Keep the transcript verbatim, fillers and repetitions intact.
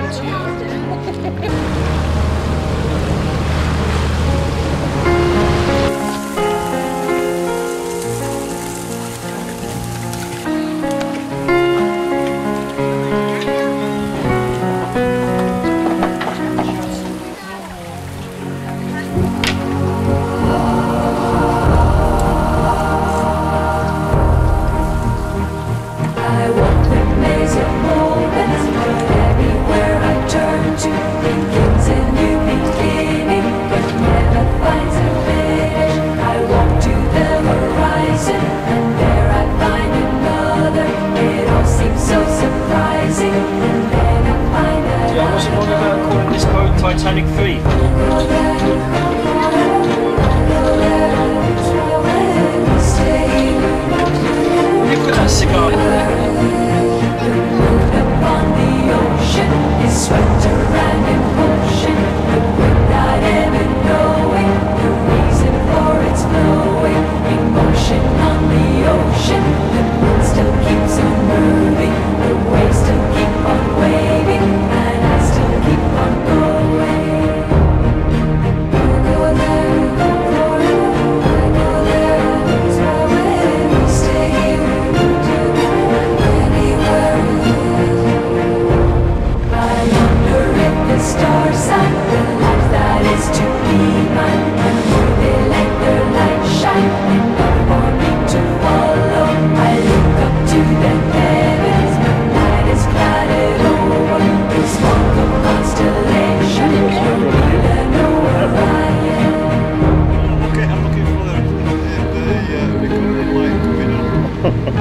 to you. Titanic three. Look at that cigar. Upon the ocean is swept around in motion, without ever knowing the reason for its flowing. In motion on the ocean, the moon still keeps on moving, the waves still keep on waving, and I still keep on going. Stars and the life that is to be mine, and will they let their light shine enough for me to follow? I look up to the heavens, the night is clouded over, the smoke of constellation, no leader, no Orion. Okay, I'm looking for the, the, the uh, recording light coming on.